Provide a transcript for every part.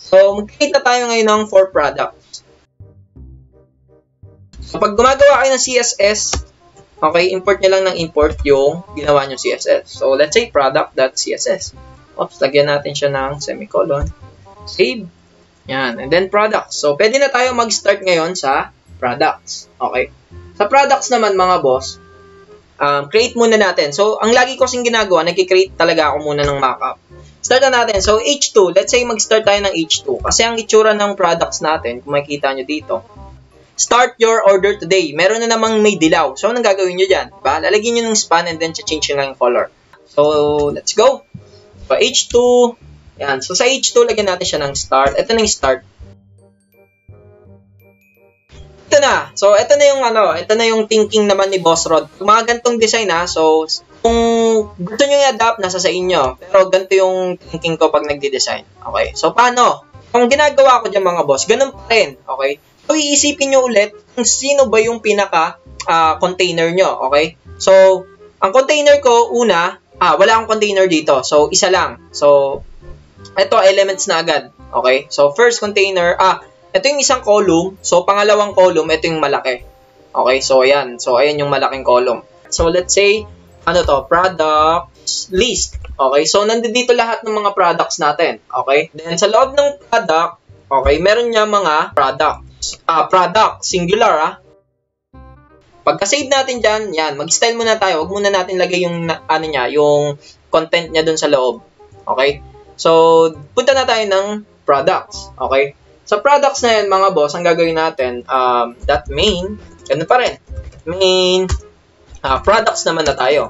So, mag-create na tayo ngayon ng for products. So, pag gumagawa kayo ng CSS, okay, import nyo lang ng import yung ginawa nyo CSS. So, let's say product.css. Oops, lagyan natin siya ng semicolon. Save. Yan. And then products. So, pwede na tayo mag-start ngayon sa products. Okay. Sa products naman, mga boss, create muna natin. So, ang lagi ko kasing ginagawa, nag-create talaga ako muna ng mockup. Start na natin. So, H2. Let's say mag-start tayo ng H2. Kasi ang itsura ng products natin, kung makikita nyo dito, start your order today. Meron na namang may dilaw. So, anong gagawin nyo dyan? Diba? Lalagyan nyo ng span and then change nyo lang yung color. So, let's go. So, H2. Yan. So, sa H2, lagyan natin siya ng start. Ito na yung start. Ito na. So, ito na yung thinking naman ni Boss Rod. Kung mga gantong design so, kung gusto nyo i-adapt, nasa sa inyo. Pero ganito yung thinking ko pag nagde-design. Okay? So, paano? Kung ginagawa ko dyan mga boss, ganun pa rin. Okay? So, iisipin nyo ulit kung sino ba yung pinaka-container nyo. Okay? So, ang container ko, una, wala akong container dito. So, isa lang. So, ito, elements na agad. Okay? So, first container, ito yung isang column. So, pangalawang column, ito yung malaki. Okay? So, ayan. So, ayan yung malaking column. So, let's say, products list. Okay? So, nandito lahat ng mga products natin. Okay? Then, sa loob ng product, okay, meron niya mga products. Product, singular, Pagka-save natin dyan, yan, mag-style muna tayo. Huwag muna natin lagay yung, yung content niya dun sa loob. Okay? So, punta na tayo ng products. Okay? Sa products na yan, mga boss, ang gagawin natin, that main, ganun pa rin. Main, products naman na tayo.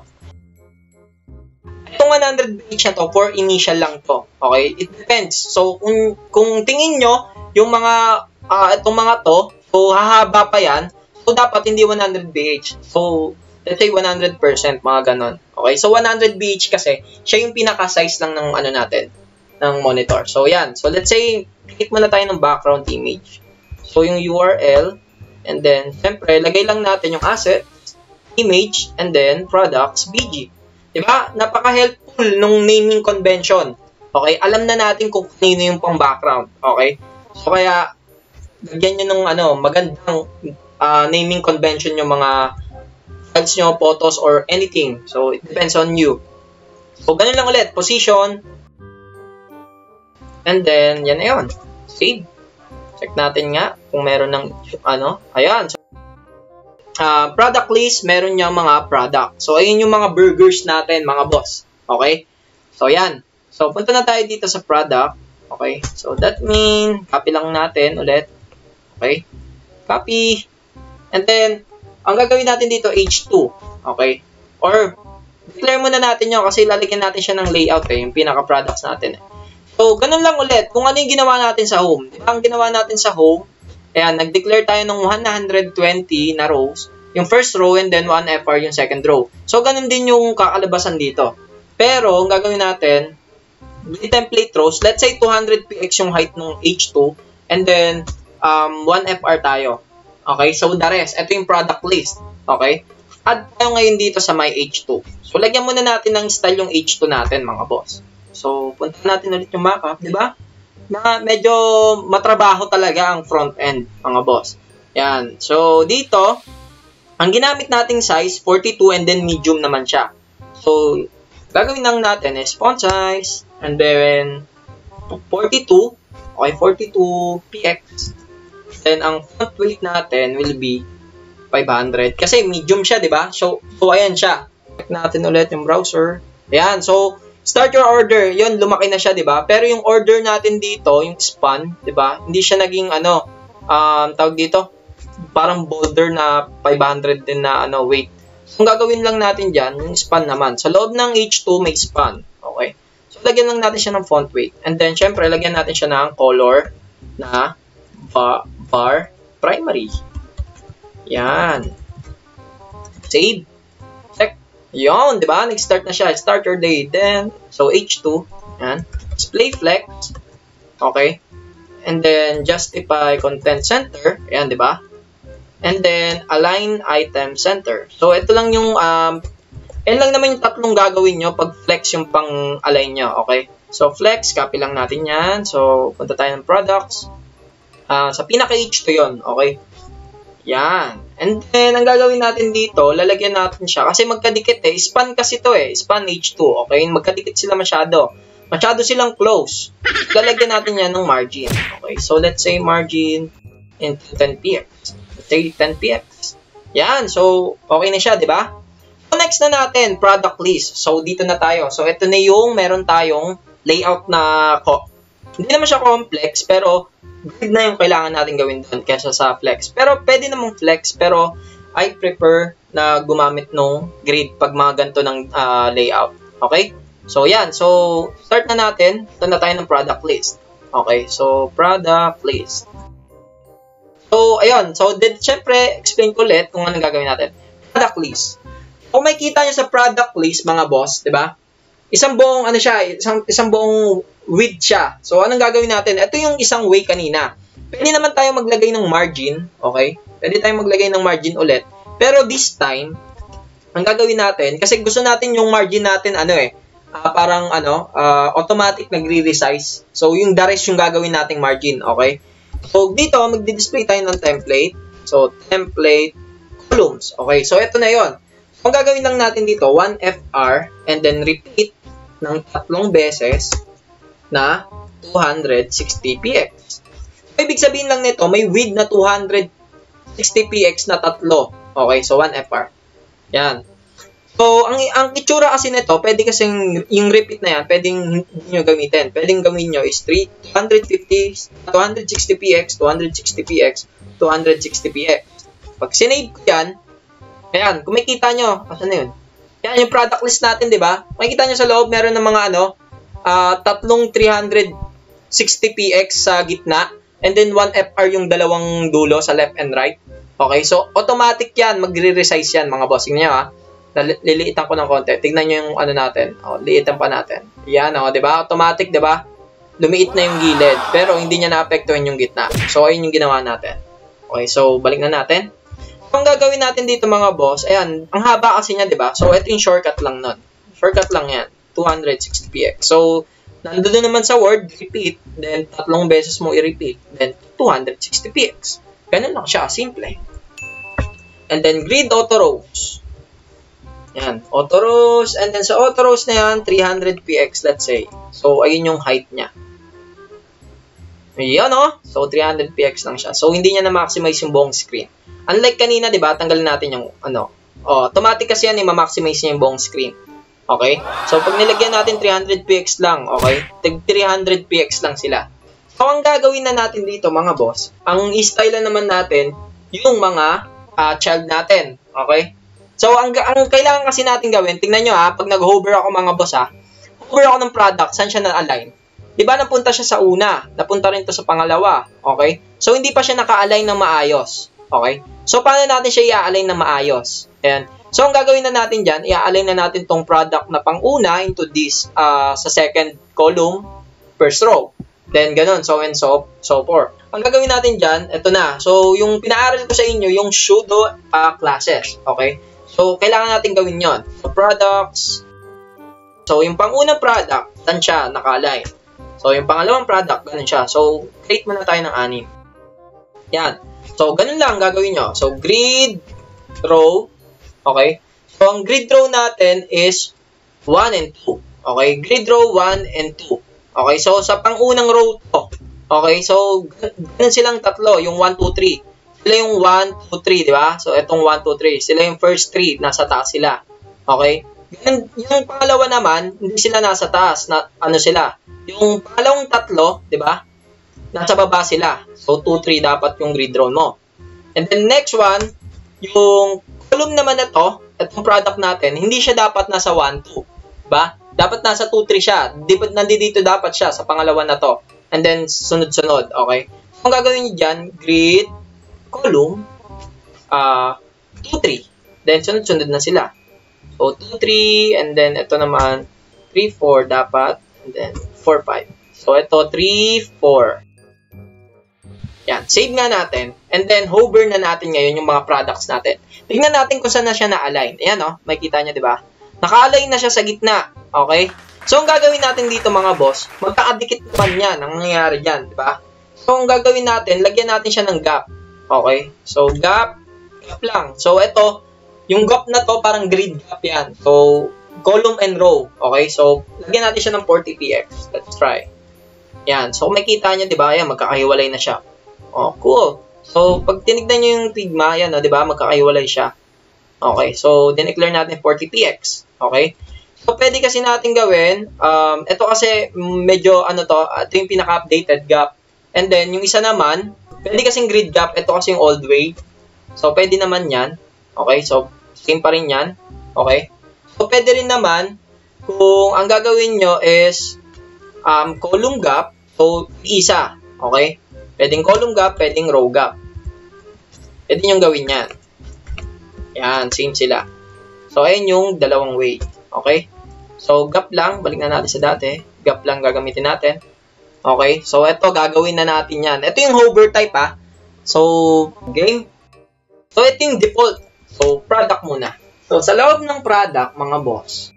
Itong 100 page na to, for initial lang to. Okay? It depends. So, kung tingin nyo, yung mga, itong mga to, so, hahaba pa yan, so, dapat hindi 100 BH. So, let's say 100%, mga ganon. Okay? So, 100 BH kasi, siya yung pinaka-size lang ng natin, ng monitor. So, yan. So, let's say, create muna tayo ng background image. So, yung URL, and then, siyempre, lagay lang natin yung asset, image, and then, products, BG. Diba? Napaka-helpful nung naming convention. Okay? Alam na natin kung kanino yung pang-background. Okay? So, kaya, lagyan nyo ng, magandang naming convention yung mga files nyo, photos, or anything. So, it depends on you. So, ganun lang ulit. Position. And then, yan na yun. Save. Check natin nga kung meron ng, ayan. So, product list, meron niya mga product. So, ayun yung mga burgers natin, mga boss. Okay? So, yan. So, punta na tayo dito sa product. Okay? So, that mean, copy lang natin ulit. Okay? Copy. And then, ang gagawin natin dito, H2. Okay? Or, declare muna natin yun kasi lalagyan natin siya ng layout yung pinaka-products natin. So, ganun lang ulit. Kung ano yung ginawa natin sa home. Diba? Ang ginawa natin sa home, ayan, nag-declare tayo ng 120 na rows. Yung first row and then 1 FR yung second row. So, ganun din yung kakalabasan dito. Pero, ang gagawin natin, template rows, let's say 200 px yung height ng H2 and then 1 FR tayo. Okay? So, the rest, ito yung product list. Okay? Add tayo ngayon dito sa my H2. So, lagyan muna natin ng style yung H2 natin, mga boss. So, punta natin ulit yung mockup, di ba? Na medyo matrabaho talaga ang front end, mga boss. Yan. So, dito, ang ginamit nating size, 42 and then medium naman siya. So, gagawin lang natin is font size and then 42. Okay, 42 px. Then, ang font weight natin will be 500. Kasi medium siya, di ba? So, ayan siya. Check natin ulit yung browser. Ayan. So, start your order. Yun, lumaki na siya, di ba? Pero yung order natin dito, yung span, di ba? Hindi siya naging, tawag dito, parang boulder na 500 din na, weight. So, ang gagawin lang natin dyan, yung span naman. Sa loob ng H2, may span. Okay? So, lagyan lang natin siya ng font weight. And then, syempre, lagyan natin siya ng color na var primary. Yan. Save. Check. Yun, di ba? Nag-start na siya. Start your day. Then, so H2. Yan. Display flex. Okay. And then, justify content center. Yan, di ba? And then, align item center. So, ito lang yung, yan lang naman yung tatlong gagawin nyo pag flex yung pang-align nyo. Okay. So, flex, copy lang natin yan. So, punta tayo ng products. Sa pinaka-H2 yun, okay? Yan. And then, ang gagawin natin dito, lalagyan natin siya. Kasi magkadikit eh. Span kasi to eh. Span H2, okay? Magkadikit sila masyado. Masyado silang close. Lalagyan natin yan ng margin. Okay, so let's say margin into 10px. Let's say 10px. Yan, so okay na siya, di ba? So next na natin, product list. So dito na tayo. So ito na yung meron tayong layout na hindi naman siya complex, pero grid na yung kailangan natin gawin doon kaysa sa flex. Pero pwede namang flex, pero I prefer na gumamit nung grid pag mga ganito ng layout. Okay? So yan, so start na natin. Ito na tayo ng product list. Okay, so product list. So, ayun. So, syempre, explain ko ulit kung anong gagawin natin. Product list. Kung makikita nyo sa product list, mga boss, di ba? Isang buong, ano siya, isang buong width siya. So, anong gagawin natin? Ito yung isang way kanina. Pwede naman tayo maglagay ng margin, okay? Pwede tayo maglagay ng margin ulit. Pero this time, ang gagawin natin, kasi gusto natin yung margin natin, parang, automatic nagre-resize. So, yung the rest yung gagawin nating margin, okay? So, dito, magdi-display tayo ng template. So, template, columns. Okay, so ito na yon. So, ang gagawin lang natin dito, 1FR, and then repeat ng 3 beses na 260px. So, ibig sabihin lang nito, may width na 260px na 3. Okay, so 1FR. Yan. So, ang itsura kasi nito, pwede kasing yung repeat na yan, pwedeng nyo gamitin. Pwedeng gawin nyo is 260px, 260px, 260px. Pag sinave ko yan, ayan, kung makikita nyo, asan na yun? Yan yung product list natin, di ba? Makikita nyo sa loob, meron ng mga tatlong 360px sa gitna, and then 1FR yung dalawang dulo sa left and right. Okay, so automatic yan, magre-resize yan, mga boss. Tingnan nyo, ha? Liliitan ko ng konti. Tignan nyo yung natin. Liitan pa natin. Yan, di ba? Automatic, di ba? Lumiit na yung gilid. Pero hindi niya na-apektuhan yung gitna. So, ayun yung ginawa natin. Okay, so, balik na natin. Ang gagawin natin dito, mga boss, ayan, ang haba kasi niya, di ba? So, ito yung shortcut lang nun. Shortcut lang yan. 260px. So, nandun naman sa word, repeat. Then, 3 beses mo i-repeat. Then, 260px. Ganun lang siya. Simple. And then, grid auto rows. Yan, auto rows, and then sa auto rows na yan, 300px, let's say. So, ayun yung height niya. Ayan, So, 300px lang siya. So, hindi niya na-maximize yung buong screen. Unlike kanina, di ba, tanggalin natin yung, automatic kasi yan, ma-maximize niya yung buong screen. Okay? So, pag nilagyan natin 300px lang, okay? 300px lang sila. So, ang gagawin na natin dito, mga boss, ang i-style naman natin, yung mga child natin. Okay? So, ang kailangan kasi natin gawin, tingnan nyo pag nag-hover ako, mga boss hover ako ng product, saan siya na-align? Diba, napunta siya sa una, napunta rin to sa pangalawa, okay? So, hindi pa siya naka-align ng maayos, okay? So, paano natin siya i-align ng maayos? Ayan. So, ang gagawin na natin dyan, i-align na natin tong product na pang-una into this, sa second column, first row. Then, ganun, so and so forth. Ang gagawin natin dyan, ito na. So, yung pinaaral ko sa inyo, yung pseudo classes, okay? So, kailangan natin gawin yon. So, products. So, yung pang-unang product, saan siya naka-align? So, yung pangalawang product, ganun siya. So, create muna tayo ng 6. Yan. So, ganun lang gagawin nyo. So, grid row. Okay? So, ang grid row natin is 1 and 2. Okay? Grid row 1 and 2. Okay? So, sa pang-unang row to. Okay? So, ganun silang tatlo. Yung 1, 2, 3. Sila yung 1, 2, 3, di ba? So, itong 1, 2, 3. Sila yung first 3, nasa taas sila. Okay? Yung pangalawa naman, hindi sila nasa taas. Sila? Yung pangalawang tatlo, di ba? Nasa baba sila. So, 2, 3 dapat yung grid row mo. And then, next one, yung column naman na to, itong product natin, hindi siya dapat nasa 1, 2. Diba? Dapat nasa 2, 3 siya. Nandito dapat siya sa pangalawa na to. And then, sunod-sunod. Okay? So, ang gagawin nyo dyan, grid, column, 2, 3. Then, sunod-sunod na sila. So, 2, 3, and then, ito naman, 3, 4 dapat, and then, 4, 5. So, ito, 3, 4. Yan, save nga natin, and then, hover na natin ngayon yung mga products natin. Tingnan natin kung saan na siya na-align. Ayan, makikita nyo, di ba? Naka-align na siya sa gitna. Okay? So, ang gagawin natin dito mga boss, magkakadikit naman yan, ang nangyayari dyan, di ba? So, ang gagawin natin, lagyan natin siya ng gap. Okay? So, gap lang. So, ito, yung gap na to, parang grid gap yan. So, column and row. Okay? So, lagyan natin siya ng 40px. Let's try. Yan. So, makikita nyo, di ba? Yan, magkakahiwalay na siya. Oh, cool. So, pag tinignan nyo yung Figma, yan, di ba? Magkakahiwalay siya. Okay? So, dineclare natin 40px. Okay? So, pwede kasi natin gawin, ito kasi medyo, ito yung pinaka-updated gap. And then, yung isa naman, pwede kasing grid gap, ito kasi yung old way. So, pwede naman yan. Okay, so, same pa rin yan. Okay. So, pwede rin naman, kung ang gagawin nyo is, column gap, so, isa. Okay. Pwedeng column gap, pwedeng row gap. Pwede nyo gawin yan. Yan, same sila. So, ayun yung dalawang way. Okay. So, gap lang. Balik na natin sa dati. Gap lang gagamitin natin. Okay. So, ito, gagawin na natin yan. Ito yung hover type, ha. So, game. So, ito yung default. So, product muna. So, sa loob ng product, mga boss.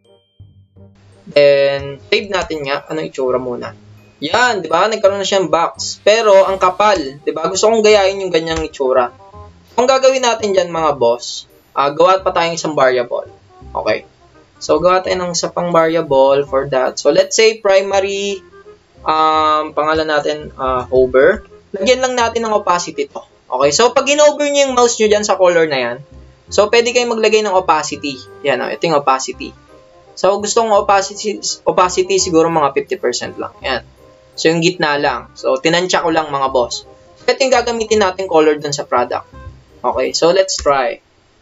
Then, save natin nga. Anong itsura muna? Yan, di ba? Nagkaroon na siyang box. Pero, ang kapal. Di ba? Gusto kong gayahin yung ganyang itsura. Kung gagawin natin dyan, mga boss, gawa pa tayong isang variable. Okay. So, gawa tayo ng isa pang variable for that. So, let's say primary, pangalan natin, hover. Lagyan lang natin ng opacity to. Okay, so pag in-hover nyo yung mouse nyo dyan sa color na yan, so pwede kayong maglagay ng opacity. Yan, ito yung opacity. So, gusto kong opacity siguro mga 50% lang. Yan. So, yung gitna lang. So, tinansya ko lang mga boss. So, ito yung gagamitin natin color dun sa product. Okay, so let's try.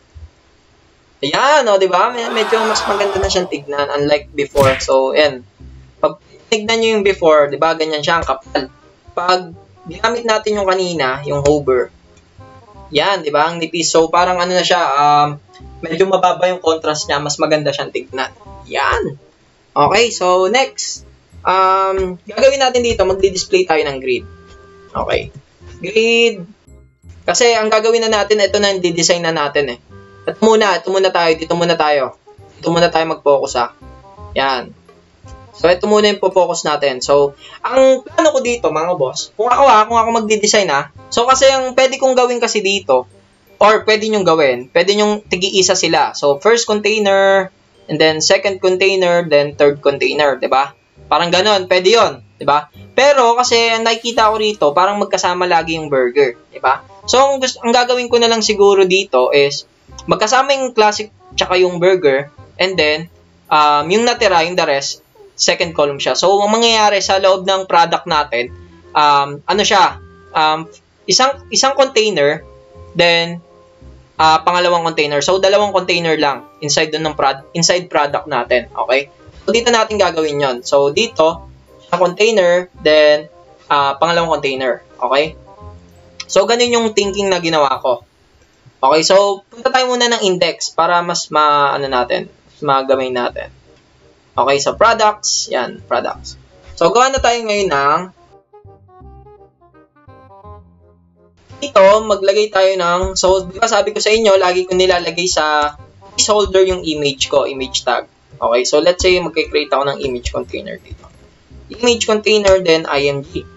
Ayan, di ba? Medyo mas maganda na siyang tignan, unlike before. So, yan. Pag tignan nyo yung before, di ba, ganyan siya, ang kapal. Pag ginamit natin yung kanina, yung hover, yan, di ba, ang nipis. So, parang ano na siya, medyo mababa yung contrast niya, mas maganda siyang tignan. Yan. Okay, so, next. Gagawin natin dito, magdi-display tayo ng grid. Okay. Grid. Kasi, ang gagawin na natin, ito na yung di-design na natin eh. Ito muna tayo, dito muna tayo mag-focus ha. Yan. So, ito muna yung po-focus natin. So, ang plano ko dito, mga boss, kung ako magdi-design ha, so kasi ang pwede kong gawin kasi dito, or pwede nyong gawin, pwede nyong tig-iisa sila. So, first container, and then second container, then third container, diba? Parang ganon, pwede yon, diba? Pero, kasi nakikita ko rito, parang magkasama lagi yung burger, diba? So, ang gagawin ko na lang siguro dito is, magkasama yung classic tsaka yung burger, and then, yung natira, yung the rest, second column siya. So, ang mangyayari sa loob ng product natin, ano siya, isang container, then, pangalawang container. So, dalawang container lang inside inside product natin. Okay? So, dito natin gagawin yon. So, dito, isang container, then, pangalawang container. Okay? So, ganun yung thinking na ginawa ko. Okay, so, punta tayo muna ng index para mas magamay natin. Okay, so products, yan, products. So, gawa na tayo ngayon ng dito, maglagay tayo ng, so, di ba sabi ko sa inyo, lagi ko nilalagay sa placeholder yung image ko, image tag. Okay, so let's say, magkikreate ako ng image container dito. Image container, then img.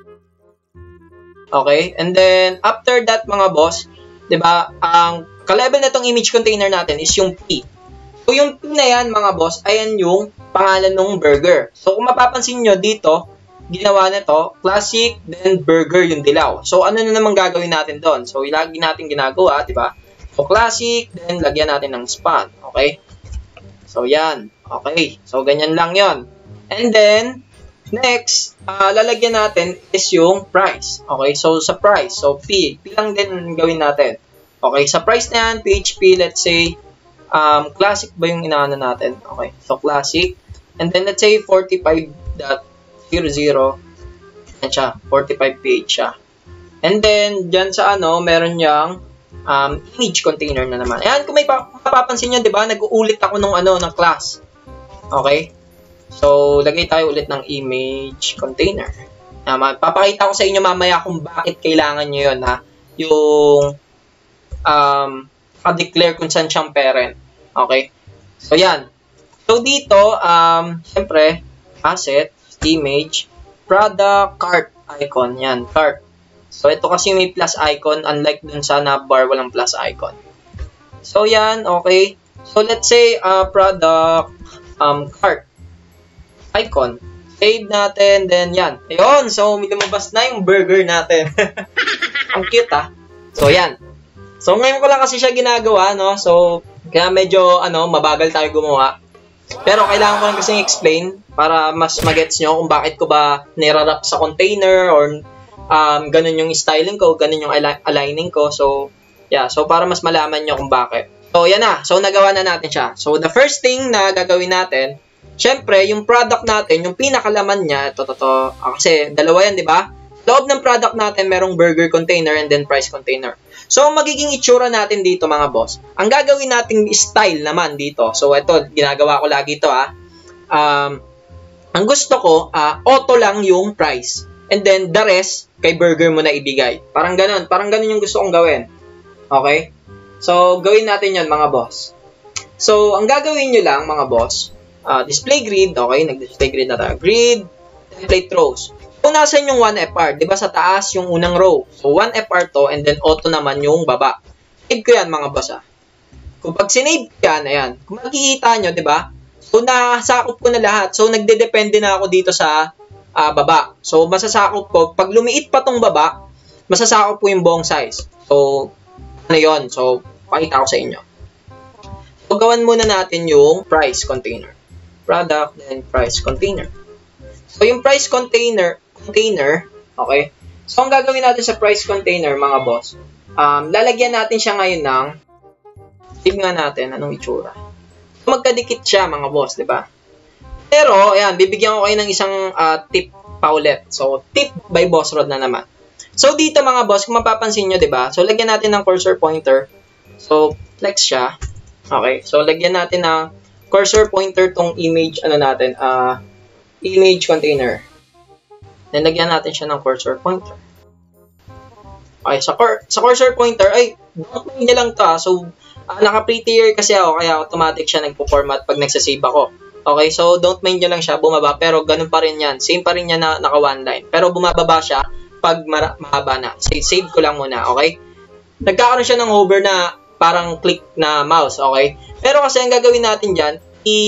Okay, and then, after that, mga boss, diba, ang ka-level na itong image container natin is yung P. So, yung P na yan, mga boss, ayan yung pangalan ng burger. So, kung mapapansin nyo dito, ginawa na to, classic, then burger yung dilaw. So, ano na naman gagawin natin doon? So, lagi natin ginagawa, diba? So, classic, then lagyan natin ng span. Okay? So, yan. Okay. So, ganyan lang yon. And then, next, lalagyan natin is yung price. Okay, so sa price, so P lang din gawin natin. Okay, sa price na yan, PHP, let's say, classic ba yung inaano natin? Okay, so classic. And then let's say 45.00. Yan siya, 45ph siya. And then, dyan sa meron niyang image container na naman. Ayan, kung may mapapansin nyo, di ba, nag-uulit ako ng class. Okay? So, lagay tayo ulit ng image container. Papakita ko sa inyo mamaya kung bakit kailangan nyo yun, ha? Yung declare kung saan siyang parent. Okay? So, yan. So, dito, syempre, asset, image, product, cart, icon. Yan, cart. So, ito kasi may plus icon, unlike dun sa navbar, walang plus icon. So, yan, okay. So, let's say, product, cart, icon. Save natin, then yan. Ayun, so, lumabas na yung burger natin. Ang cute, ah. So, yan. So, ngayon ko lang kasi siya ginagawa, no? So, kaya medyo, mabagal tayo gumawa. Pero kailangan ko lang kasing explain para mas magets nyo kung bakit ko ba nirarap sa container or ganun yung styling ko, ganun yung aligning ko. So, yeah. So, para mas malaman nyo kung bakit. So, yan na. So, nagawa na natin siya. So, the first thing na gagawin natin, syempre, yung product natin, yung pinakalaman niya, ito. Kasi, dalawa yan, di ba? Loob ng product natin, merong burger container and then price container. So, ang magiging itsura natin dito, mga boss, ang gagawin nating style naman dito. So, ito, ginagawa ko lagi ito, ang gusto ko, auto lang yung price. And then, the rest, kay burger mo na ibigay. Parang ganun. Parang ganun yung gusto kong gawin. Okay? So, gawin natin yon mga boss. So, ang gagawin nyo lang, mga boss, display grid. Okay, nag-display grid na tayo. Grid, template rows. Kung nasan yung 1FR, di ba sa taas yung unang row. So, 1FR to, and then auto naman yung baba. Save ko yan, mga boss, Kung pag sinave ko yan, ayan. Kung makikita nyo, di ba? So, nasakop ko na lahat. So, nagdedepende na ako dito sa baba. So, masasakop ko. Pag lumiit pa tong baba, masasakop ko yung buong size. So, ano yun? So, pakita ko sa inyo. So, gawan muna natin yung price container. Product, then price container. So, yung price container, okay? So, ang gagawin natin sa price container, mga boss, lalagyan natin siya ngayon ng, save nga natin, anong itsura. So, magkadikit siya, mga boss, di ba? Pero, ayan, bibigyan ko kayo ng isang tip pa ulit. So, tip by Boss Rod na naman. So, dito, mga boss, kung mapapansin nyo, di ba? So, lagyan natin ng cursor pointer. So, flex siya. Okay? So, lagyan natin ng cursor pointer tong image, image container. Then, lagyan natin siya ng cursor pointer. Okay, sa cursor pointer, don't mind niya lang to. So, naka-prettier kasi ako, kaya automatic siya nagpo-format pag nagsasave ako. Okay, so don't mind niya lang siya, bumaba, pero ganun pa rin yan. Same pa rin yan na naka one line. Pero bumababa siya pag mahaba na. Save ko lang muna, okay? Nagkakaroon siya ng hover na parang click na mouse, okay? Pero kasi ang gagawin natin dyan,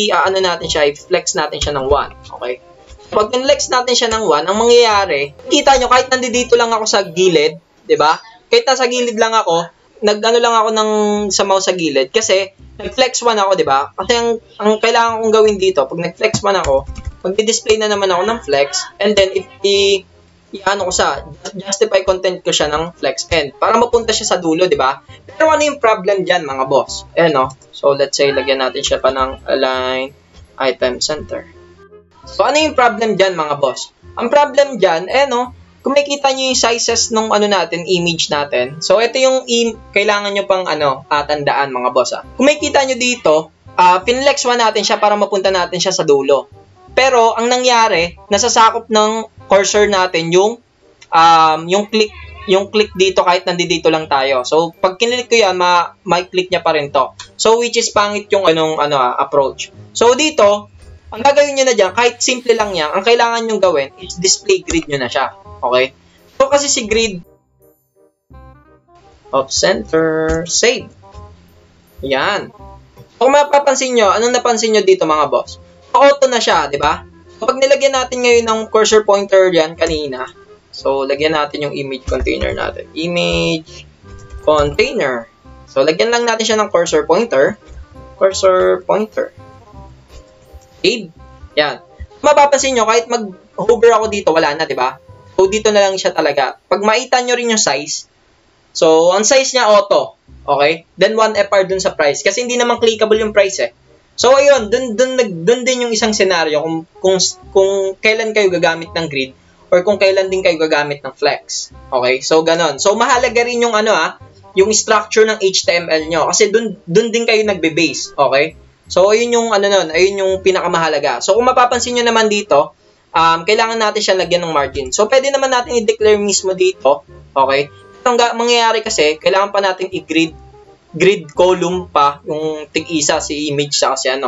i-flex natin siya ng 1, okay? Pag in-flex natin siya ng 1, ang mangyayari, kita nyo, kahit nandito lang ako sa gilid, di ba? Kahit nasa gilid lang ako, lang ako sa mouse sa gilid, kasi nag-flex 1 ako, di ba? Kasi ang kailangan kong gawin dito, pag nag-flex 1 ako, mag-display na naman ako ng flex, and then justify content ko siya ng flex end, para mapunta siya sa dulo, di ba? Pero ano yung problem dyan, mga boss? Ayan, no? So, let's say, lagyan natin siya pa ng align item center. So, ano yung problem dyan, mga boss? Ang problem dyan, kung makikita nyo yung sizes ng image natin. So, ito yung kailangan nyo pang tandaan, mga boss. Kung makikita nyo dito, pinlex 1 natin siya para mapunta natin siya sa dulo. Pero, ang nangyari, nasasakop ng cursor natin yung click dito kahit nandito lang tayo. So, pag kinilik ko yan, may click niya pa rin to. So, which is pangit yung approach. So, dito, ang gagawin nyo na dyan, kahit simple lang yan, ang kailangan nyo gawin is display grid nyo na siya. Okay? So, kasi si grid of center, save. Yan. So, kung mapapansin nyo, anong napansin nyo dito, mga boss? Auto na siya, di ba? So, pag nilagyan natin ngayon ng cursor pointer yan kanina, so, lagyan natin yung image container natin. Image container. So, lagyan lang natin siya ng cursor pointer. Cursor pointer. Save. Yan. Mapapansin nyo, kahit mag-hover ako dito, wala na, di ba? So, dito na lang siya talaga. Pag makita nyo rin yung size, so, ang size niya auto. Okay? Then, 1FR dun sa price. Kasi hindi naman clickable yung price So, ayun, dun din yung isang scenario kung kailan kayo gagamit ng grid or kung kailan din kayo gagamit ng flex. Okay? So, ganon. So, mahalaga rin yung yung structure ng HTML nyo. Kasi dun din kayo nagbe-base. Okay? So, ayun yung ayun yung pinakamahalaga. So, kung mapapansin nyo naman dito, kailangan natin siya lagyan ng margin. So, pwede naman natin i-declare mismo dito. Okay? Ang mangyayari kasi, kailangan pa natin i-grid column pa yung tig-isa, si image sa kasi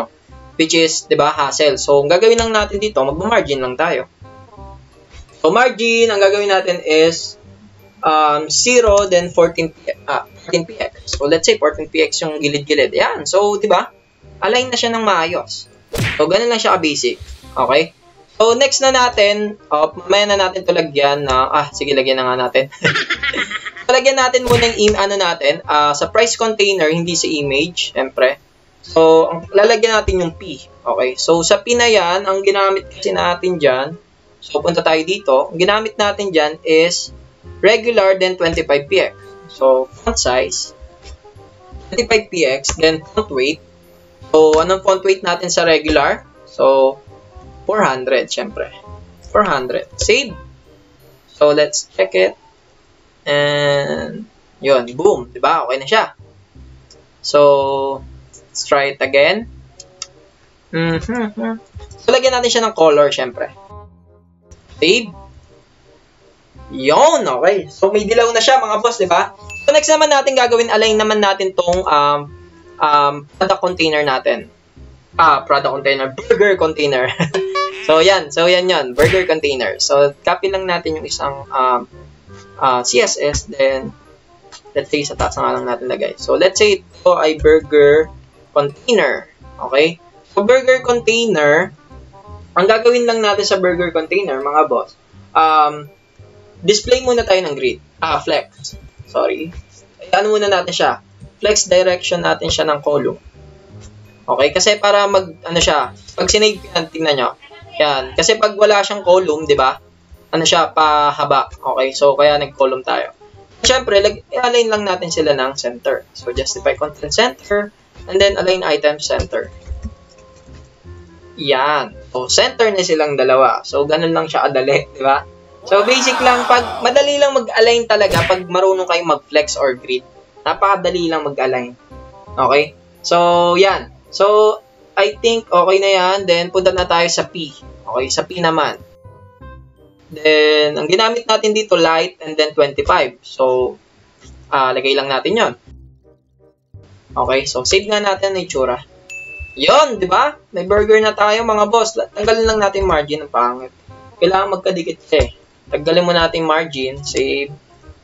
which is, di ba, hassle. So, ang gagawin lang natin dito, mag-margin lang tayo. So, margin, ang gagawin natin is 0, then 14px. So, let's say 14px yung gilid-gilid. Yan. So, di ba, align na siya ng maayos. So, ganun lang siya ka-basic. Okay? So, next na natin, mamaya na natin ito lagyan na, sige, lagyan na nga natin. Lagyan natin muna yung natin, sa price container, hindi sa image, syempre. So, lalagyan natin yung P. Okay? So, sa P na yan, ang ginamit kasi natin dyan, so, punta tayo dito, ang ginamit natin dyan is regular, then 25px. So, font size, 25px, then font weight. So, anong font weight natin sa regular? So, 400, syempre. 400. Save. So, let's check it. And, yun, boom. Diba? Okay na siya. So, let's try it again. So, lagyan natin siya ng color, syempre. Save. Yun, okay. So, may dilaw na siya, mga boss, diba? So, next naman natin gagawin, align naman natin tong product container natin. Product container. Burger container. So, yan. Burger container. So, copy lang natin yung isang CSS, then let's say sa taas na lang natin lagay. So, let's say ito ay burger container. Okay? So, burger container, ang gagawin lang natin sa burger container, mga boss, display muna tayo ng grid. Flex. Sorry. Ano muna natin siya? Flex direction natin siya ng column. Okay? Kasi para pag sinave yan, tingnan nyo. Yan. Kasi pag wala siyang column, di ba? Pahaba. Okay, so kaya nag-column tayo. Siyempre, i-align lang natin sila ng center. So, justify content center, and then align item center. Yan. So, center na silang dalawa. So, ganun lang siya kadali, di ba? So, basic lang, madali lang mag-align talaga pag marunong kayong mag-flex or grid. Napakadali lang mag-align. Okay? So, yan. So, I think okay na yan. Then, punta na tayo sa P. Okay, sa P naman. Then, ang ginamit natin dito, light, and then 25. So, lagay lang natin yon. Okay, so save nga natin ang itsura. Yon, di ba? May burger na tayo, mga boss. Tanggalin lang natin margin, ang pangit. Kailangan magkadikit siya. Tanggalin mo natin margin, save.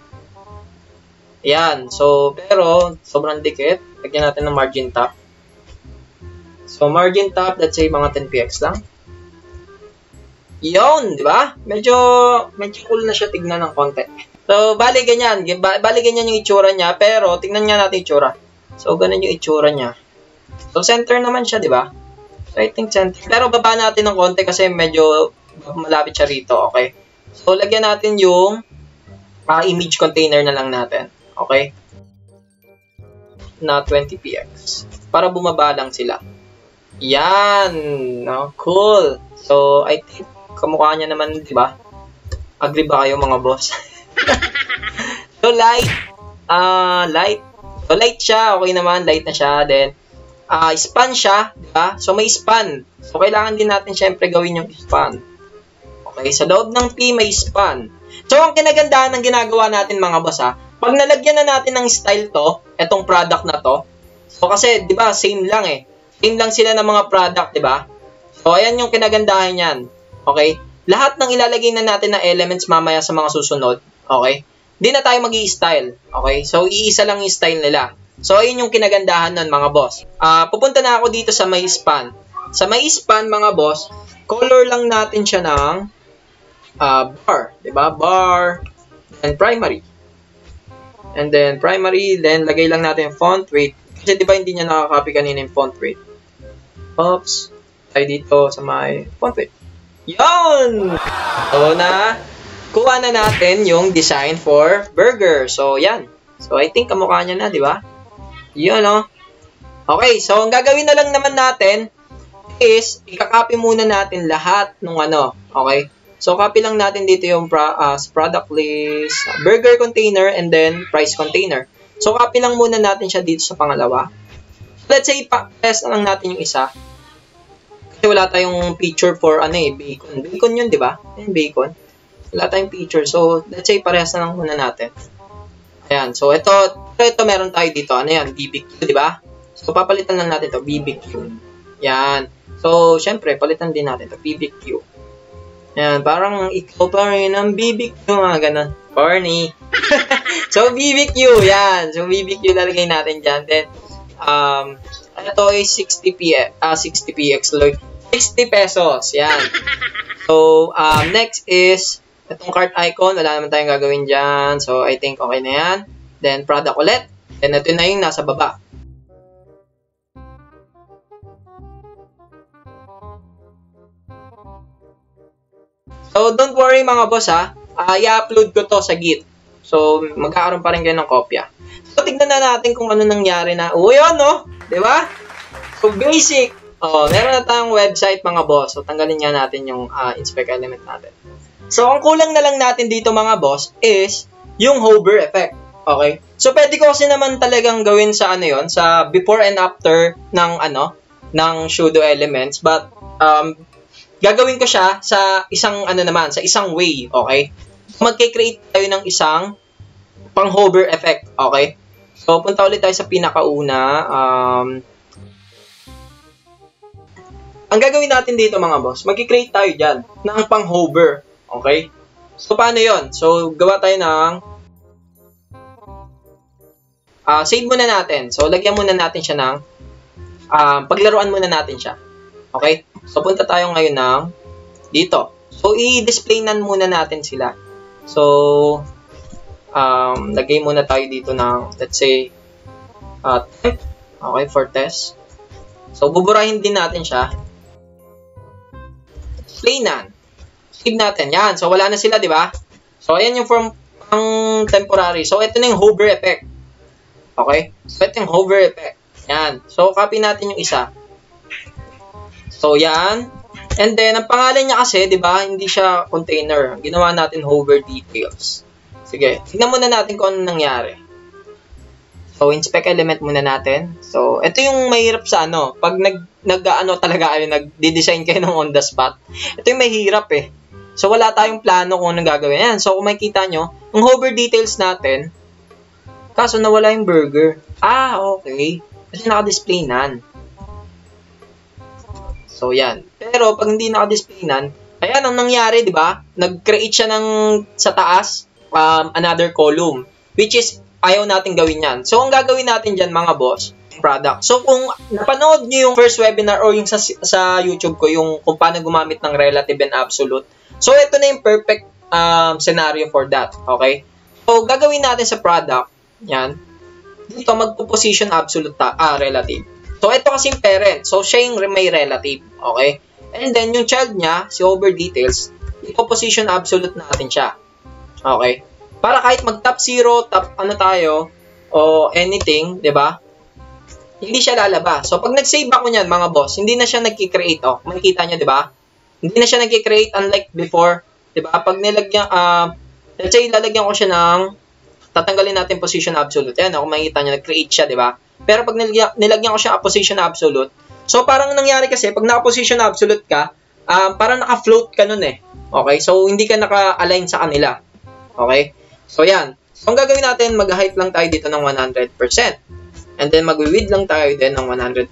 Yan, so, pero, sobrang dikit. Lagyan natin ng margin top. So, margin top, let's say, mga 10px lang. Yun, di ba? Medyo cool na siya tignan ng konti. So, bali ganyan yung itsura niya, pero tignan nga natin itsura. So, ganun yung itsura niya. So, center naman siya, di ba? So, I think center. Pero baba natin ng konti kasi medyo malapit siya rito, okay? So, lagyan natin yung image container na lang natin, okay? Na 20px. Para bumaba lang sila. Yan! No? Cool! So, I think kamukha niya naman, di ba? Agree ba kayo, mga boss? So, light. Light. So, light siya. Okay naman. Light na siya. Then, span siya. Di ba? So, may span. So, kailangan din natin syempre gawin yung span. Okay. Sa loob ng P, may span. So, ang kinagandahan ng ginagawa natin, mga boss, pag nalagyan na natin ng style to, etong product na to, so, kasi, di ba, same lang eh. Same lang sila ng mga product, di ba? So, ayan yung kinagandahan yan. Okay? Lahat ng ilalagay na natin na elements mamaya sa mga susunod, okay? Di na tayo mag-i-style, okay? So, iisa lang yung style nila. So, ayun yung kinagandahan nun, mga boss. Pupunta na ako dito sa may span. Sa may span, mga boss, color lang natin siya ng bar, diba? Bar, and primary. And then, primary, then lagay lang natin yung font weight. Kasi diba hindi niya nakakopy kanina yung font weight. Oops. Tayo dito sa may font weight. Yun! So, kuha na natin yung design for burger. So, yan. So, I think kamukha niya na, di ba? Yun, no? Okay, so, ang gagawin na lang naman natin is, i-copy muna natin lahat ng okay? So, copy lang natin dito yung product list, burger container, and then price container. So, copy lang muna natin siya dito sa pangalawa. Let's say, test na lang natin yung isa. Kasi wala tayong picture for bacon. Bacon yun, di ba? Yung bacon. Wala tayong picture. So, let's say, parehas na lang muna natin. Ayan. So, ito meron tayo dito. Ano yan? BBQ, di ba? So, papalitan lang natin ito. BBQ. Yan. So, syempre, palitan din natin ito, BBQ. Yan, parang ikaw pa rin ang BBQ, mga ganun. Corny. So, BBQ, yan. So, BBQ lalagay natin dyan. Then, ito ay 60 pesos. Yan. So, next is, itong cart icon, wala naman tayong gagawin dyan. So, I think okay na yan. Then, product ulit. Then, ito na yung nasa baba. So, don't worry mga boss ha. I-upload ko to sa Git. So, magkakaroon pa rin kayo ng kopya. So, tignan na natin kung ano nangyari na. Yun, no? Diba? So, basic. Meron na tayong website mga boss. So, tanggalin nga natin yung inspect element natin. So, ang kulang na lang natin dito mga boss is yung hover effect. Okay? So, pwede ko kasi naman talagang gawin sa sa before and after ng pseudo elements. But, gagawin ko siya sa isang sa isang way, okay? Magke-create tayo ng isang pang-hover effect, okay? So, punta ulit tayo sa pinakauna. Ang gagawin natin dito mga boss, magke-create tayo dyan ng pang-hover, okay? So, paano yon? So, gawa tayo ng save muna natin. So, lagyan muna natin siya ng paglaruan muna natin siya. Okay? So, punta tayo ngayon ng dito. So, i-display na muna natin sila. So, lagay muna tayo dito ng, let's say, temp. Okay, for test. So, buburahin din natin siya. Display na. Save natin. Yan. So, wala na sila, di ba? So, ayan yung form ang temporary. So, ito na yung hover effect. Okay? So, ito yung hover effect. Yan. So, copy natin yung isa. So, yan. And then, ang pangalan niya kasi, di ba, hindi siya container. Ginawa natin hover details. Sige, tignan muna natin kung ano nangyari. So, inspect element muna natin. So, ito yung mahirap sa pag nagdi-design kayo ng on the spot. Ito yung mahirap eh. So, wala tayong plano kung anong gagawin. Yan. So, kung makikita nyo, yung hover details natin, kaso nawala yung burger. Okay. Kasi naka-display nan. So, yan. Pero, pag hindi naka-display nan, ayan ang nangyari, di ba? Nag-create siya sa taas, another column. Which is, ayaw natin gawin yan. So, ang gagawin natin dyan, mga boss, product. So, kung napanood nyo yung first webinar or yung sa YouTube ko, yung kung paano gumamit ng relative and absolute. So, ito na yung perfect scenario for that. Okay? So, gagawin natin sa product, yan. Dito, magpo-position absolute relative. So, ito kasi yung parent. So, siya yung may relative. Okay? And then, yung child niya, si hover details, ipo-position absolute natin siya. Okay? Para kahit mag-top 0, top tayo, o anything, di ba? Hindi siya lalabas. So, pag nag-save ako niyan, mga boss, hindi na siya nag-create. Makikita niyo, di ba? Hindi na siya nag-create unlike before. Di ba? Pag nilagyan, let's say, lalagyan ko siya ng, tatanggalin natin position absolute. Ayan, kung makikita niyo, nag-create siya, di ba? Pero pag nilagyan ko siya position absolute, so parang nangyari kasi, pag naka-position absolute ka, parang naka-float ka nun eh. Okay? So, hindi ka naka-align sa kanila. Okay? So, yan. So, ang gagawin natin, mag-height lang tayo dito ng 100%. And then, mag-width lang tayo din ng 100%.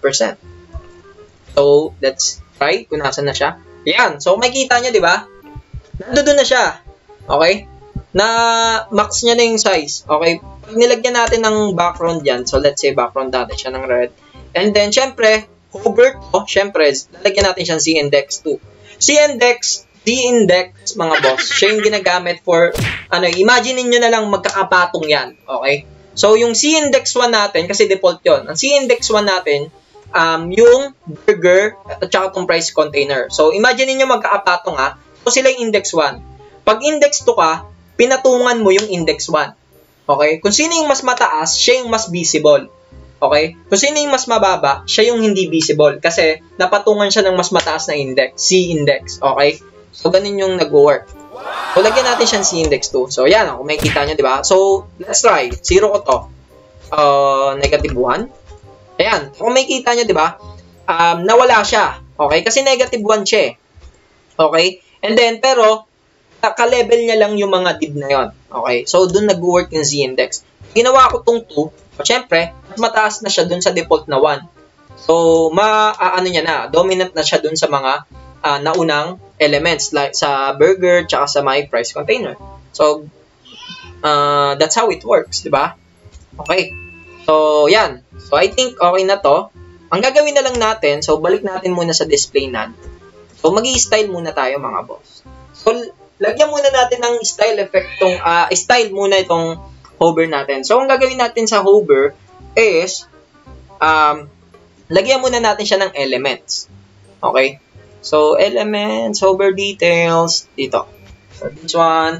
So, let's try kung nasan na siya. Yan. So, makikita nyo, di ba? Nandoon na siya. Okay? Na max niya na yung size. Okay? Pag nilagyan natin ng background dyan, so let's say background natin siya ng red. And then, syempre, hover to, syempre, lalagyan natin siyang C-index 2. C-index, mga boss, siya yung ginagamit for, imagine niyo na lang magkakapatong yan. Okay? So, yung C-index 1 natin, kasi default yon. Ang C-index 1 natin, yung burger at saka itong price container. So, imagine niyo magkakapatong So, sila yung index 1. Pag index 2 ka, pinatungan mo yung index 1. Okay? Kung sino yung mas mataas, siya yung mas visible. Okay? Kung sino yung mas mababa, siya yung hindi visible. Kasi, napatungan siya ng mas mataas na index. C-index. Okay? So, ganun yung nag-work. So, lagyan natin siyang C-index 2. So, yan. Kung makikita nyo, di ba? So, let's try. 0 ko to. Negative 1. Ayan. Kung makikita nyo, di ba? Nawala siya. Okay? Kasi negative 1 siya eh. Okay? And then, pero, ka-level niya lang yung mga div na yon. Okay? So, dun nag-work yung Z-index. Ginawa ko tong 2. Siyempre, mas mataas na siya dun sa default na 1. So, ano niya na, dominant na siya dun sa mga naunang elements like sa burger tsaka sa my price container. So, that's how it works, di ba? Okay. So, yan. So, I think okay na to. Ang gagawin na lang natin, so, balik natin muna sa display none. So, mag-i-style muna tayo, mga boss. So, lagyan muna natin ng style effect style muna itong hover natin. So, ang gagawin natin sa hover is, lagyan muna natin siya ng elements. Okay? So, elements, hover details, dito. So, this one.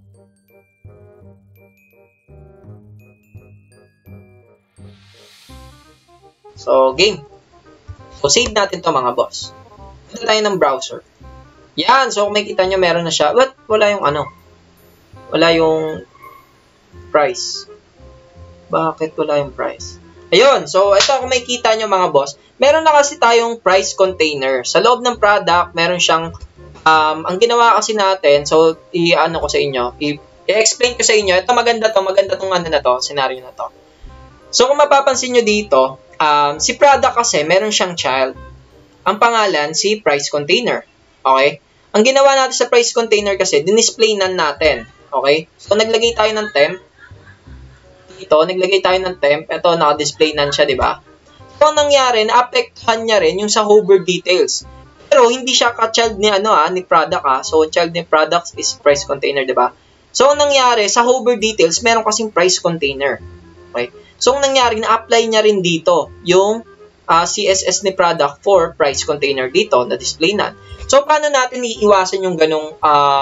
So, game. So, save natin to mga boss. Punta tayo ng browser. Yan. So, kung makikita nyo, meron na siya. But, wala yung wala yung price. Bakit wala yung price? Ayun. So, ito kung makikita nyo mga boss, meron na kasi tayong price container. Sa loob ng product, meron siyang, ang ginawa kasi natin, so, i-ano ko sa inyo, i-explain ko sa inyo, ito maganda tong ano na to, scenario na to. So, kung mapapansin nyo dito, si product kasi, meron siyang child. Ang pangalan, si price container. Okay? Ang ginawa natin sa price container kasi, dinisplay na natin. Okay? So, naglagay tayo ng temp. Dito, naglagay tayo ng temp. Ito, naka-display na siya, di ba? So, ang nangyari, na-apektuhan niya rin yung sa hover details. Pero, hindi siya ka-child ni, ni product, So, child ni product is price container, di ba? So, ang nangyari, sa hover details, meron kasing price container. Okay? So, ang nangyari, na-apply niya rin dito yung CSS ni product for price container dito, na-display na. So, paano natin iiwasan yung ganong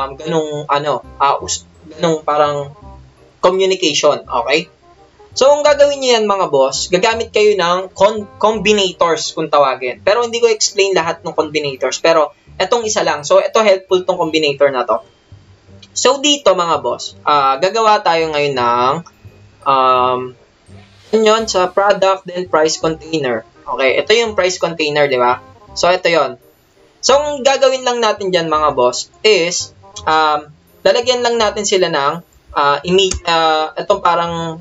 parang communication, okay? So, ang gagawin niyo yan, mga boss, gagamit kayo ng combinators kung tawagin. Pero, hindi ko explain lahat ng combinators. Pero, etong isa lang. So, ito helpful tong combinator na to. So, dito, mga boss, gagawa tayo ngayon ng yun sa product, then price container. Okay, ito yung price container, di ba? So, ito yon. So, ang gagawin lang natin dyan, mga boss, is, lalagyan lang natin sila ng, itong parang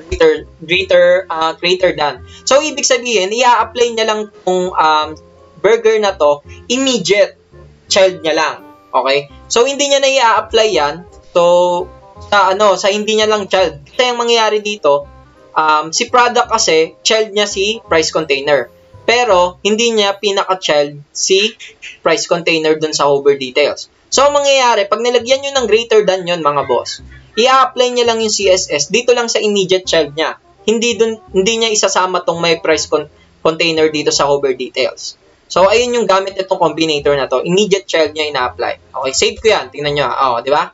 greater than. So, ibig sabihin, i-apply niya lang kung burger na to, immediate child niya lang. Okay? So, hindi niya na i-apply yan. So, sa hindi niya lang child. Kasi ang mangyayari dito, si product kasi, child niya si price container. Pero, hindi niya pinaka-child si price container dun sa hover details. So, ang mangyayari, pag nilagyan nyo ng greater than yun, mga boss, i-apply niya lang yung CSS dito lang sa immediate child niya. Hindi niya isasama tong may price container dito sa hover details. So, ayun yung gamit itong combinator na to. Immediate child niya ina-apply. Okay, save ko yan. Tingnan nyo. Di ba?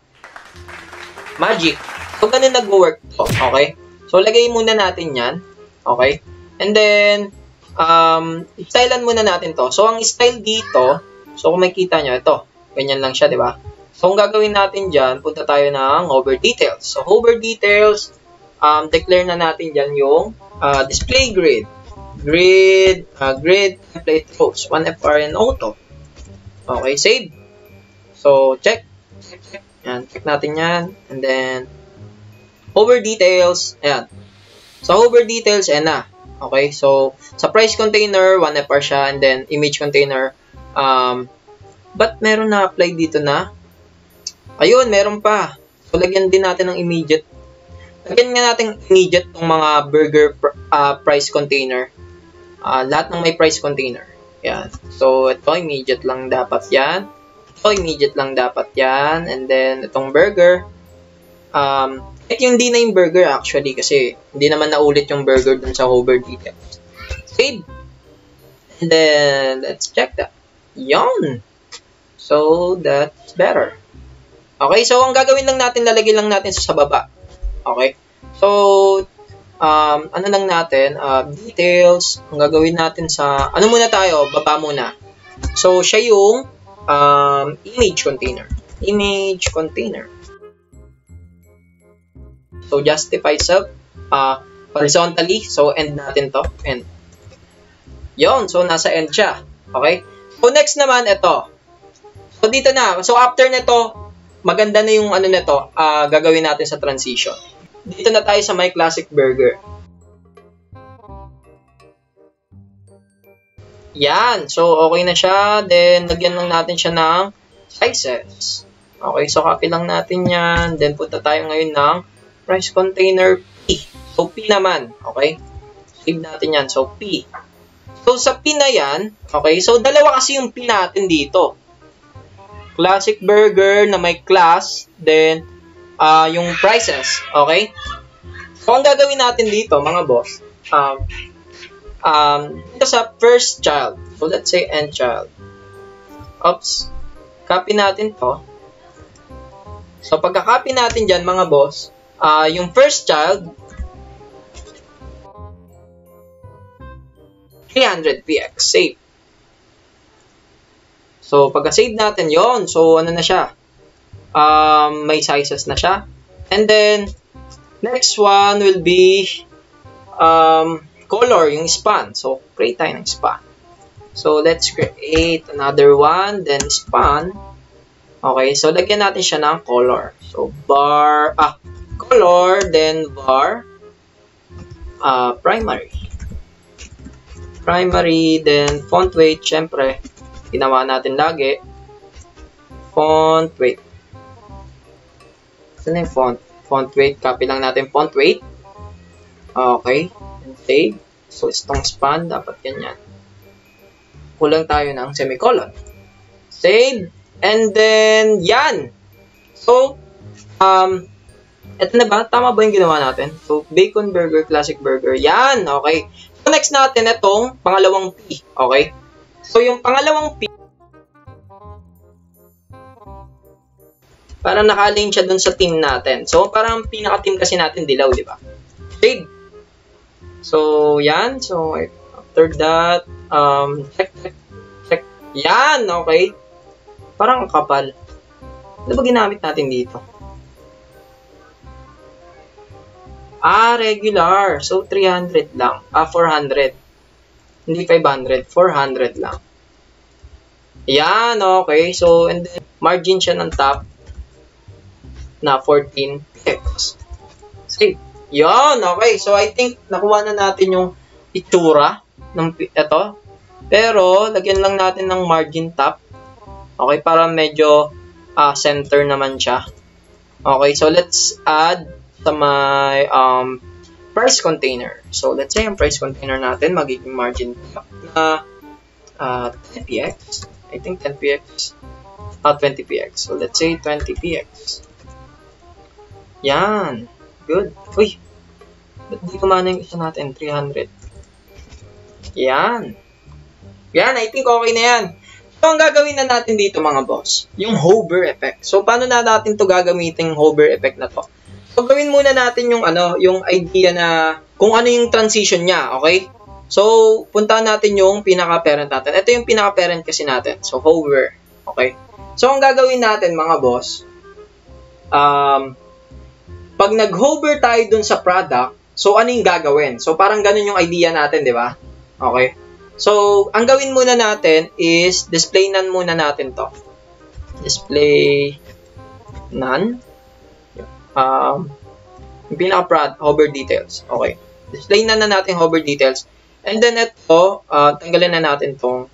Magic. So, ganun nag-work to. Okay? So, lagay muna natin yan. Okay? And then, stylean muna natin to. So, ang style dito, so kung makikita nyo, ito. Ganyan lang siya, di ba? So, ang gagawin natin dyan, punta tayo ng hover details. So, hover details, declare na natin dyan yung display grid. Grid template rows, 1FR and auto. Okay, save. So, check. Yan, check natin yan. And then, hover details, ayan. So, hover details, ayan na. Okay, so, sa price container, 1FR siya, and then, image container, but meron na apply dito na, ayun, meron pa. So, lagyan din natin ng immediate. Lagyan nga natin immediate ng mga burger price container. Lahat ng may price container. Yan. So, ito, immediate lang dapat yan. Ito, immediate lang dapat yan. And then, itong burger, yung hindi na yung burger actually kasi hindi naman naulit yung burger dun sa hover details. Save. And then, let's check that. Yon. So, that's better. Okay, so ang gagawin lang natin, lalagyan lang natin sa baba. Okay. So, ano lang natin, details, ang gagawin natin sa, ano muna tayo, baba muna. So, siya yung image container. Image container. So, justify sub horizontally. So, end natin to. End. Yon. So, nasa end siya. Okay? So, next naman, ito. So, dito na. So, after nito, maganda na yung ano nito, gagawin natin sa transition. Dito na tayo sa My Classic Burger. Yan. So, okay na siya. Then, lagyan lang natin siya ng sizes. Okay, so copy lang natin yan. Then, punta tayo ngayon ng price container P. So, P naman. Okay? Save natin yan. So, P. So, sa P na yan, okay, so dalawa kasi yung P natin dito. Classic burger na may class, then, yung prices. Okay? So, ang gagawin natin dito, mga boss, dito sa first child. So, let's say n child. Oops. Copy natin to. So, pagka-copy natin dyan, mga boss, yung first child, 300px. Save. So, pagka-save natin yon, so, ano na siya? May sizes na siya. And then, next one will be color, yung span. So, create tayo ng span. So, let's create another one, then span. Okay, so lagyan natin siya ng color. So, color, then var, primary. Primary, then font weight, syempre, ginawa natin lagi. Font weight. Saan yung font? Font weight, copy lang natin font weight. Okay, and save. So, itong span, dapat ganyan. Kulang tayo ng semicolon. Save. And then, yan. So, eto na ba? Tama ba yung ginawa natin? So, bacon burger, classic burger. Yan, okay. So, next natin, itong pangalawang P. Okay? So, yung pangalawang P, parang naka-align siya dun sa team natin. So, parang pinaka-team kasi natin dilaw, di ba? Save. So, yan. So, after that, check. Yan, okay. Parang kapal. Ano ba ginamit natin dito? Regular. So, 300 lang. 400. Hindi 500. 400 lang. Yan, okay. So, and then, margin siya ng top na 14px. Save. Yan, okay. So, I think, nakuha na natin yung itsura ng ito. Pero, lagyan lang natin ng margin top. Okay, para medyo center naman siya. Okay, so let's add sa my price container. So, let's say yung price container natin, magiging margin na 10px. I think 10px. 20px. So, let's say 20px. Yan. Good. Uy. Ba't di kumana yung isa natin? 300. Yan. Yan, I think okay na yan. So, ang gagawin na natin dito, mga boss, yung hover effect. So, paano na natin to gagamitin yung hover effect na to? So, gawin muna natin yung yung idea na kung ano yung transition niya, okay? So, puntahan natin yung pinaka-parent natin. Ito yung pinaka-parent kasi natin. So, hover, okay? So, ang gagawin natin, mga boss, pag nag-hover tayo dun sa product, so, ano yung gagawin? So, parang ganun yung idea natin, di ba? Okay? So, ang gawin muna natin is display none muna natin to. Display none. Yung pinaka-prod, hover details. Okay. Display none na natin hover details. And then ito, tanggalin na natin tong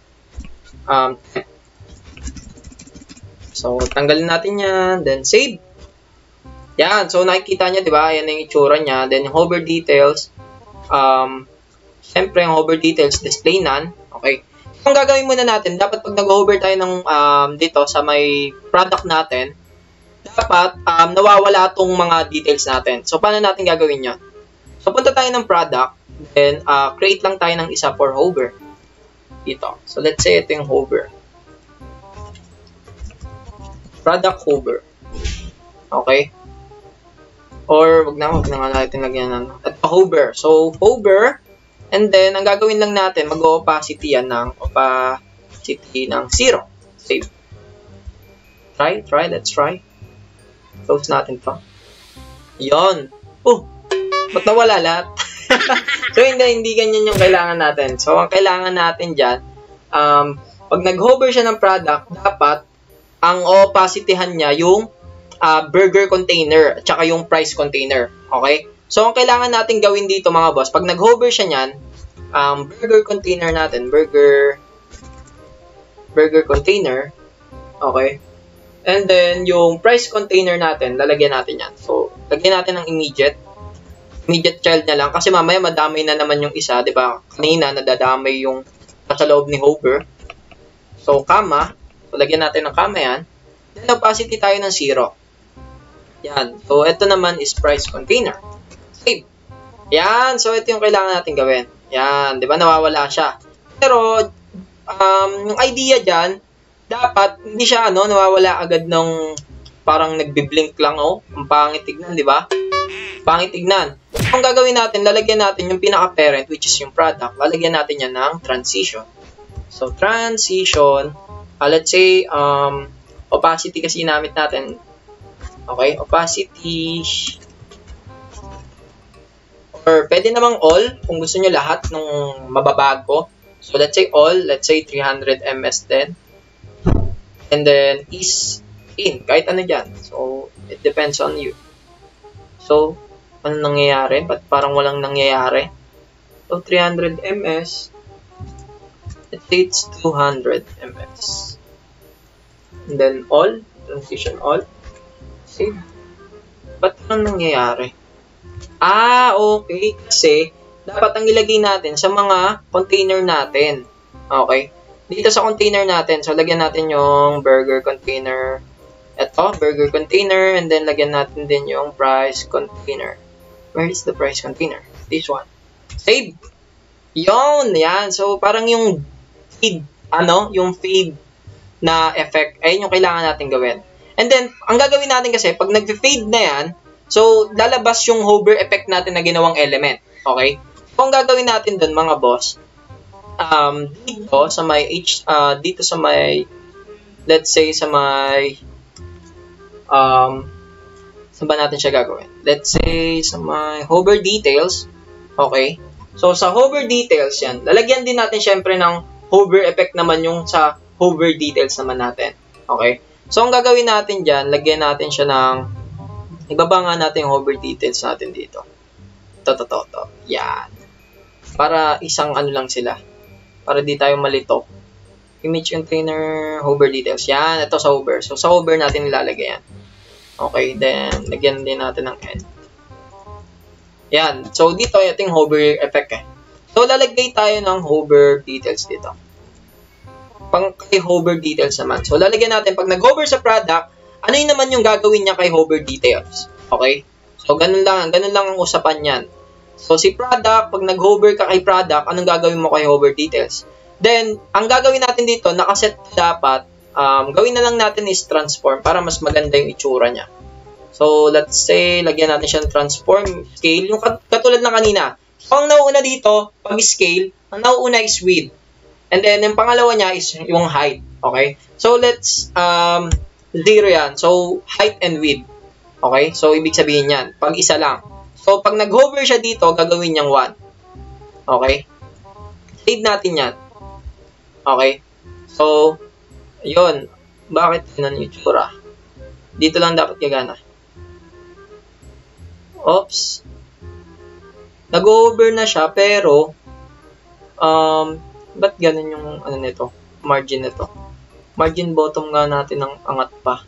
so, tanggalin natin yan. Then, save. Yan. So, nakikita nyo, di ba? Yan yung itsura niya. Then, hover details. Siyempre, yung hover details, display none. Okay. So, ang gagawin muna natin, dapat pag nag-hover tayo ng dito sa may product natin, dapat nawawala tong mga details natin. So, paano natin gagawin yan? So, punta tayo ng product, then create lang tayo ng isa for hover. Dito. So, let's say ito yung hover. Product hover. Okay. Or, wag na nga natin lagyan ng hover. So, hover. And then, ang gagawin lang natin, mag-opacity yan ng opacity ng 0. Save. Let's try. Close natin to. Yon. Ba't nawala lahat? So, hindi ganyan yung kailangan natin. So, ang kailangan natin dyan, pag nag-hover siya ng product, dapat, ang opacityhan niya yung burger container, at saka yung price container. Okay? So, ang kailangan natin gawin dito, mga boss, pag nag-hover siya niyan, burger container natin, burger burger container. Okay. And then, yung price container natin, lalagyan natin yan. So, lagyan natin ng immediate child na lang. Kasi mamaya madamay na naman yung isa, di ba? Kanina, nadadamay yung sa loob ni Hover. So, comma. So, lagyan natin ng comma yan. Then, opacity tayo ng 0. Yan. So, ito naman is price container. Save. Yan. So, ito yung kailangan natin gawin. Yan. Di ba? Nawawala siya. Pero, yung idea dyan, dapat, hindi siya, nawawala agad ng parang nagbiblink lang, ang pangit tignan, di ba? Pangit tignan. Kung gagawin natin, lalagyan natin yung pinaka-parent, which is yung product, lalagyan natin yan ng transition. So, transition, let's say, opacity kasi ginamit natin. Okay, opacity, or pwede namang all, kung gusto nyo lahat ng mababago. So, let's say all, let's say 300 ms din. And then, is in. Kahit ano dyan. So, it depends on you. So, ano nangyayari? Ba't parang walang nangyayari? So, 300 ms. Let's say it's 200 ms. And then, all. Transition all. Save. Ba't ano nangyayari? Okay. Kasi, dapat ang ilagay natin sa mga container natin. Okay. Dito sa container natin, so lagyan natin yung burger container. Ito, burger container, and then lagyan natin din yung price container. Where is the price container? This one. Save! Yon, yan. So, parang yung feed, yung feed na effect, ayun yung kailangan natin gawin. And then, ang gagawin natin kasi, pag nag-fade na yan, so, lalabas yung hover effect natin na ginawang element. Okay? Kung gagawin natin dun, mga boss, dito sa may let's say sa may saan ba natin siya gagawin? Let's say sa may hover details. Okay? So sa hover details yan, lalagyan din natin syempre ng hover effect naman yung sa hover details naman natin. Okay? So ang gagawin natin diyan, lagyan natin siya ng ibaba nga natin yung hover details natin dito. To. Yan. Para isang lang sila. Para di tayo malito. Image container, hover details. Yan, ito sa hover. So, sa hover natin nilalagay yan. Okay, then, lagyan din natin ng end. Yan. So, dito, ito yung hover effect So, lalagay tayo ng hover details dito. Pang kay hover details naman. So, lalagyan natin, pag nag-hover sa product, ano yun naman yung gagawin niya kay hover details? Okay? So, ganun lang ang usapan yan. So, si product, pag nag-hover ka kay product, anong gagawin mo kay hover details? Then, ang gagawin natin dito, nakaset dapat, gawin na lang natin is transform para mas maganda yung itsura niya. So, let's say, lagyan natin siya ng transform scale. Yung katulad ng kanina. So, ang nauuna dito, pag scale, ang nauuna is width. And then, yung pangalawa niya is yung height. Okay? So, let's, 0 yan. So, height and width. Okay? So, ibig sabihin yan. Pag isa lang. So, pag nag-hover siya dito, gagawin niyang 1. Okay? Save natin yan. Okay? So, yun. Bakit yun ang itsura? Dito lang dapat gagana. Oops. Nag-hover na siya, pero, ba't ganun yung, nito? Margin nito. Margin bottom nga natin ng angat pa.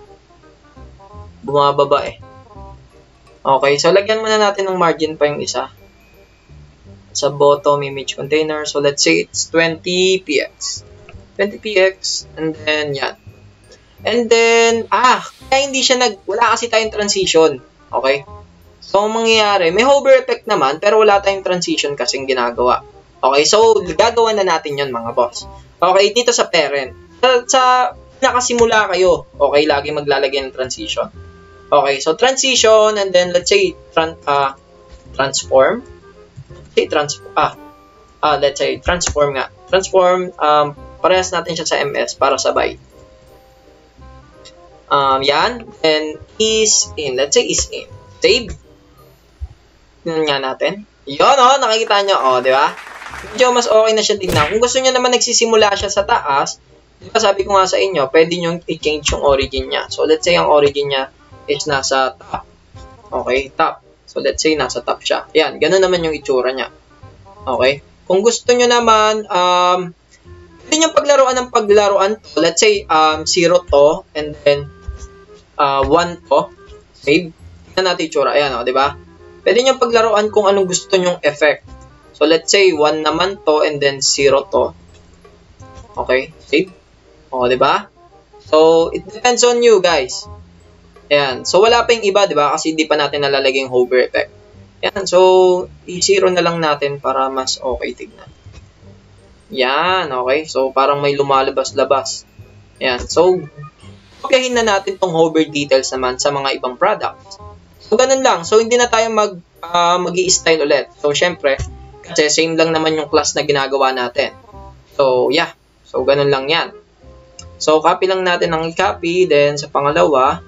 Bumababa Okay, so lagyan muna natin ng margin pa yung isa. Sa bottom image container. So let's say it's 20px. 20px, and then yan. And then, kaya hindi siya wala kasi tayong transition. Okay? So, ang mangyayari, may hover effect naman, pero wala tayong transition kasing ginagawa. Okay, so gagawa na natin yon mga boss. Okay, dito sa parent. Sa nakasimula kayo, okay, lagi maglalagay ng transition. Okay, so transition, and then let's say transform. Let's say transform nga. Transform, parehas natin siya sa MS para sabay. Yan, and is in. Let's say is in. Save. Tingnan nga natin. Yun, nakikita nyo, di ba? Medyo mas okay na siya tingnan. Kung gusto nyo naman nagsisimula siya sa taas, di ba sabi ko nga sa inyo, pwede nyo i-change yung origin niya. So, let's say ang origin niya is nasa top. Okay, top. So, let's say nasa top siya. Yan, ganun naman yung itsura niya. Okay? Kung gusto nyo naman, pwede nyo paglaruan ng paglaruan to. Let's say, 0 to, and then, 1 to. Save. Tignan natin yung tsura. Ayan, di ba? Pwede nyo paglaruan kung anong gusto nyong effect. So, let's say, 1 naman to, and then 0 to. Okay, save. O, di ba? So, it depends on you, guys. Ayan. So, wala pa yung iba, di ba? Kasi hindi pa natin nalalagay yung hover effect. Ayan. So, i-0 na lang natin para mas okay tignan. Yan, okay. So, parang may lumalabas-labas. Ayan. So, kopyahin na natin tong hover details naman sa mga ibang products. So, ganun lang. So, hindi na tayo mag-i-style ulit. So, syempre, kasi same lang naman yung class na ginagawa natin. So, yeah. So, ganun lang yan. So, copy lang natin ang i-copy. Then, sa pangalawa,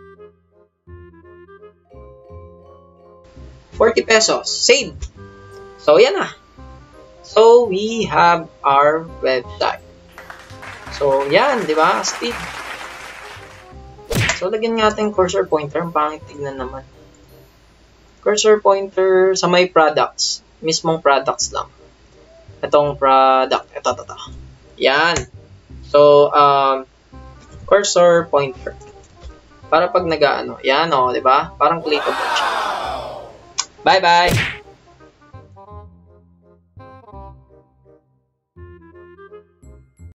40 pesos. Save. So, yan na. So, we have our website. So, yan, di ba? Speed. So, lagyan natin cursor pointer. Ang pangit tignan naman. Cursor pointer sa may products. Mismong products lang. Itong product. Ito. Yan. So, cursor pointer. Para pag nag-ano. Yan, o, di ba? Parang clickable siya. Bye-bye!